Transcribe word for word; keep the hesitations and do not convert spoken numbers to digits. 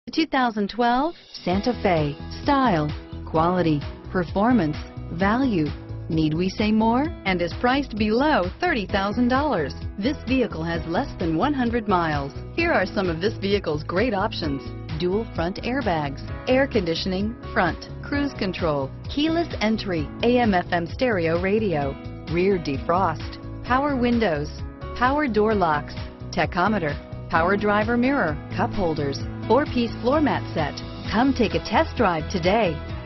two thousand twelve Santa Fe. Style, quality, performance, value. Need we say more? And is priced below thirty thousand dollars. This vehicle has less than one hundred miles. Here are some of this vehicle's great options: dual front airbags, air conditioning, front, cruise control, keyless entry, A M F M stereo radio, rear defrost, power windows, power door locks, tachometer, power driver mirror, cup holders, four-piece floor mat set. Come take a test drive today.